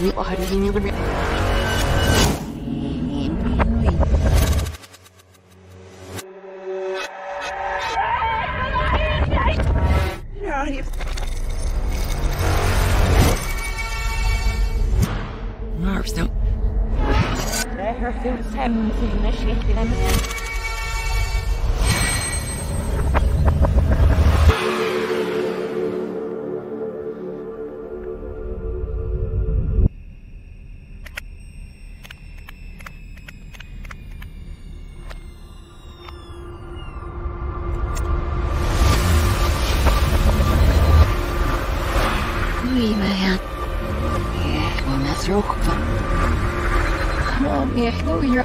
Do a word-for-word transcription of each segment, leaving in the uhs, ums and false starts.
We are in your room. Nerves don't. Let her feel the same thing that she did. Yeah, go here.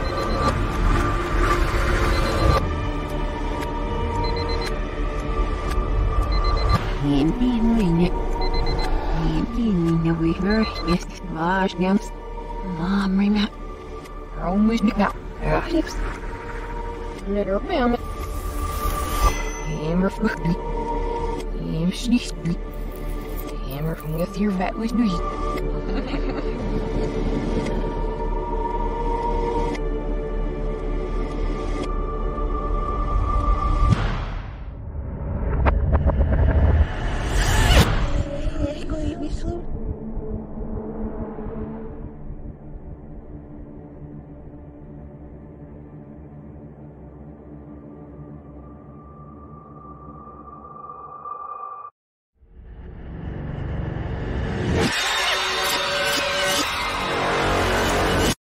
Infinity. Infinity, we heard yes, large names. Mom, ring out. Almost out. Lips. Little mamma. Hammer for me. Hammer sneeze me. Hammer from with your vat was me.